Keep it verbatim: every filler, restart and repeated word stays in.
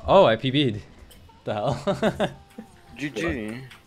Oh, I P B'd. The hell? G G.